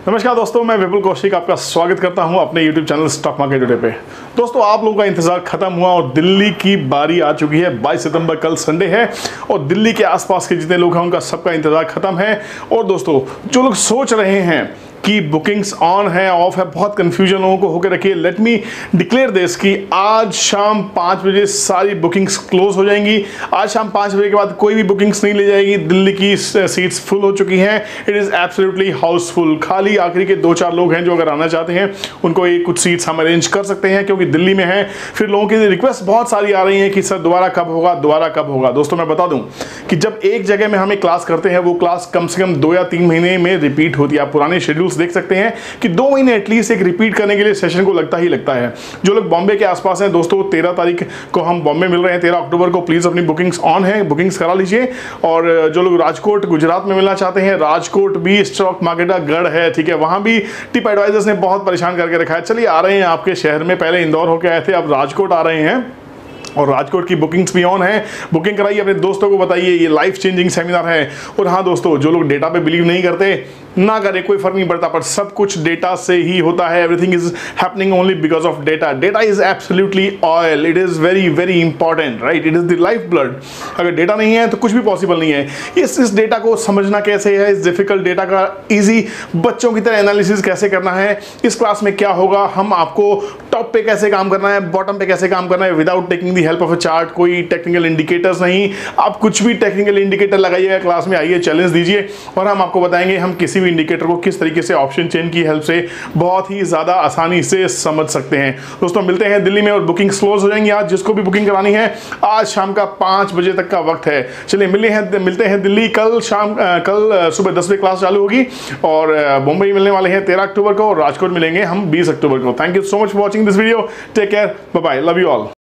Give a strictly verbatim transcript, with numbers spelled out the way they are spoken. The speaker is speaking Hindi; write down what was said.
नमस्कार दोस्तों, मैं विपुल कौशिक आपका स्वागत करता हूं अपने YouTube channel stock market today पे। दोस्तों, आप लोगों का इंतजार खत्म हुआ और दिल्ली की बारी आ चुकी है। बाईस सितंबर कल संडे है और दिल्ली के आसपास के जितने लोग हैं उनका सबका इंतजार खत्म है। और दोस्तों, जो लोग सोच रहे हैं कि बुकिंग्स ऑन है ऑफ है, बहुत कंफ्यूजन लोगों को होकर रखिए। लेट मी डिक्लेयर दिस कि आज शाम पाँच बजे सारी बुकिंग्स क्लोज हो जाएंगी। आज शाम पाँच बजे के बाद कोई भी बुकिंग्स नहीं ले जाएगी। दिल्ली की सीट्स फुल हो चुकी हैं। It is absolutely houseful. खाली आखिरी के दो चार लोग हैं जो अगर आना चाहते हैं उनको एक कुछ सीट्स हम अरेंज कर सकते हैं, क्योंकि दिल्ली में है। फिर लोगों की रिक्वेस्ट बहुत सारी आ रही हैं कि सर दोबारा कब होगा, दोबारा कब होगा। दोस्तों, मैं बता दूं कि जब एक जगह में हम एक क्लास करते हैं वो क्लास कम से कम दो या तीन महीने में रिपीट होती है। आप पुराने शेड्यूल्स देख सकते हैं कि दो महीने एटलीस्ट एक रिपीट करने के लिए सेशन को लगता ही लगता है। जो लोग बॉम्बे के आसपास हैं दोस्तों, तेरह तारीख को हम बॉम्बे मिल रहे हैं। तेरह अक्टूबर को प्लीज अपनी बुकिंग्स ऑन है, बुकिंग्स करा लीजिए। और जो लोग राजकोट गुजरात में मिलना चाहते हैं, राजकोट भी स्टॉक मार्केट का गढ़ है, ठीक है। वहां भी टिप एडवाइजर्स ने बहुत परेशान करके रखा है। चलिए, आ रहे हैं आपके शहर में। पहले इंदौर होके आए थे, अब राजकोट आ रहे हैं और राजकोट की बुकिंग्स भी ऑन है। बुकिंग कराइए, अपने दोस्तों को बताइए, ये लाइफ चेंजिंग सेमिनार है। और हाँ दोस्तों, जो लोग डेटा पे बिलीव नहीं करते ना करें, कोई फर्क नहीं पड़ता, पर सब कुछ डेटा से ही होता है। Everything is happening only because of data. Data is absolutely oil. It is very very important, right. It is the life blood. अगर डेटा नहीं है तो कुछ भी पॉसिबल नहीं है। इस इस डेटा को समझना कैसे है, इस डिफिकल्ट डेटा का इजी बच्चों की तरह एनालिसिस कैसे करना है, इस क्लास में क्या होगा, हम आपको टॉप पे कैसे काम करना है, बॉटम पे कैसे काम करना है, without taking the help of a chart. कोई टेक्निकल इंडिकेटर्स नहीं, आप कुछ भी टेक्निकल इंडिकेटर लगाइएगा क्लास में, आइए चैलेंज दीजिए और हम आपको बताएंगे हम किसी भी इंडिकेटर को किस तरीके से ऑप्शन चेन की हेल्प से बहुत ही ज्यादा आसानी से समझ सकते हैं। दोस्तों, मिलते हैं दिल्ली में और बुकिंग क्लोज हो जाएंगी आज। जिसको भी बुकिंग करानी है आज शाम का पाँच बजे तक का वक्त है। चलिए, मिलते हैं मिलते हैं दिल्ली। कल शाम कल सुबह दस बजे क्लास चालू होगी और मुंबई मिलने वाले हैं तेरह अक्टूबर को और राजकोट मिलेंगे हम बीस अक्टूबर को। Thank you so much for watching this video. Take care, bye bye, love you all.